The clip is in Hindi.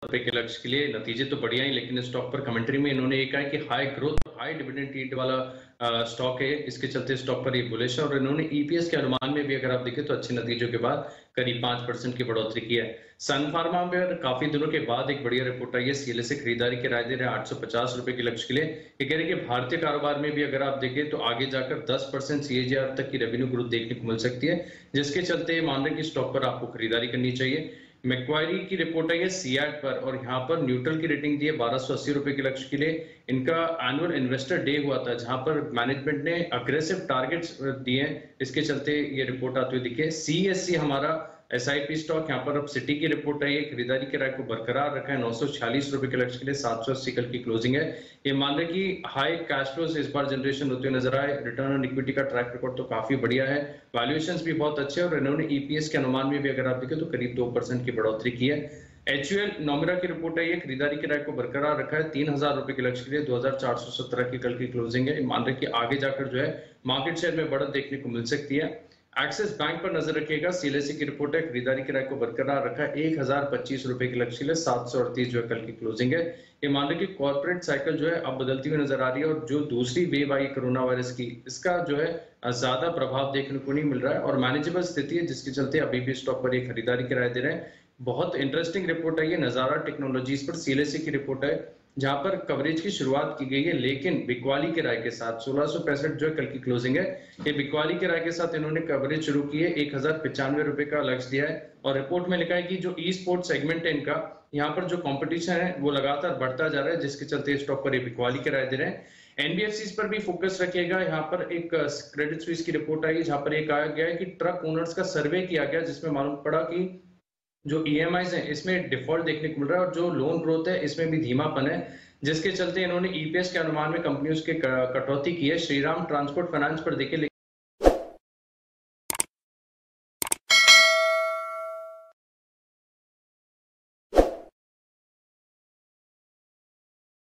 रुपए के लक्ष्य के लिए नतीजे तो बढ़िया ही, लेकिन स्टॉक पर कमेंट्री में इन्होंने ये कहा है कि high growth high dividend yield वाला स्टॉक है, इसके चलते स्टॉक पर ये बुलिश है। और इन्होंने ईपीएस के अनुमान में भी अगर आप देखें तो अच्छे नतीजों के बाद करीब 5% की बढ़ोतरी की है। सन फार्मा में काफी दिनों के बाद एक बढ़िया रिपोर्ट आई है, सीएलए से खरीदारी की राय दे रहे हैं 850 रुपए के लक्ष्य के लिए। ये कह रहे हैं कि भारतीय कारोबार में भी अगर आप देखें तो आगे जाकर 10% सीएजीआर तक की रेवेन्यू ग्रोथ देखने को मिल सकती है, जिसके चलते मान रहे हैं कि स्टॉक पर आपको खरीदारी करनी चाहिए। मैक्वायरी की रिपोर्ट आई है सीएट पर, और यहाँ पर न्यूट्रल की रेटिंग दी है 1280 रुपए के लक्ष्य के लिए। इनका एनुअल इन्वेस्टर डे हुआ था जहां पर मैनेजमेंट ने अग्रेसिव टारगेट्स दिए हैं, इसके चलते ये रिपोर्ट आते हुए दिखे। सीएससी हमारा एसआईपी स्टॉक, यहाँ पर अब सिटी की रिपोर्ट आई है, खरीदारी के राय को बरकरार रखा है 946 रुपए के लक्ष्य के लिए, 780 कल की क्लोजिंग है। ये मान रहे कि हाई कैश फ्लो से इस बार जनरेशन होते हुए नजर आए। रिटर्न ऑन इक्विटी का ट्रैक रिकॉर्ड तो काफी बढ़िया है, वैल्यूएशंस भी बहुत अच्छे हैं, और इन्होंने ईपीएस के अनुमान में भी अगर आप देखें तो करीब 2% की बढ़ोतरी की है। एचयूएल नोमिरा की रिपोर्ट आई है, खरीदारी के राय को बरकरार रखा है 3000 रुपए के लक्ष्य के लिए, 2417 की कल की क्लोजिंग है। मान रहे कि आगे जाकर जो है मार्केट शेयर में बढ़त देखने को मिल सकती है। एक्सिस बैंक पर नजर रखिएगा, सीएलएससी की रिपोर्ट है, खरीदारी के राय को बरकरार रखा है 1025 रुपए के लक्ष्य के लिए, 738 जो है कल की क्लोजिंग है। ये मान रहे कि कॉर्पोरेट साइकिल जो है अब बदलती हुई नजर आ रही है, और जो दूसरी वेव आई कोरोना वायरस की, इसका जो है ज्यादा प्रभाव देखने को नहीं मिल रहा है और मैनेजेबल स्थिति है, जिसके चलते अभी भी स्टॉक पर ये खरीदारी की राय दे रहे हैं। बहुत इंटरेस्टिंग रिपोर्ट है ये, नजारा टेक्नोलॉजीज पर सीएलएससी की रिपोर्ट है, जहां पर कवरेज की शुरुआत की गई है, लेकिन बिकवाली के राय के साथ 1665 जो है कल की क्लोजिंग है। ये बिकवाली के राय के साथ इन्होंने कवरेज शुरू की है, 1095 रुपए का लक्ष्य दिया है। और रिपोर्ट में लिखा है कि जो ई स्पोर्ट सेगमेंट है इनका, यहाँ पर जो कंपटीशन है वो लगातार बढ़ता जा रहा है, जिसके चलते स्टॉक पर ये बिकवाली के राय दे रहे हैं। एनबीएफसी पर भी फोकस रखिएगा, यहाँ पर एक क्रेडिट स्विस की रिपोर्ट आई, जहां पर ये कहा गया है कि ट्रक ओनर्स का सर्वे किया गया, जिसमें मालूम पड़ा कि जो ईएमआईज हैं इसमें डिफॉल्ट देखने को मिल रहा है, और जो लोन ग्रोथ है इसमें भी धीमापन है, जिसके चलते इन्होंने ईपीएस के अनुमान में कंपनियों के कटौती की है। श्रीराम ट्रांसपोर्ट फाइनेंस पर देखिए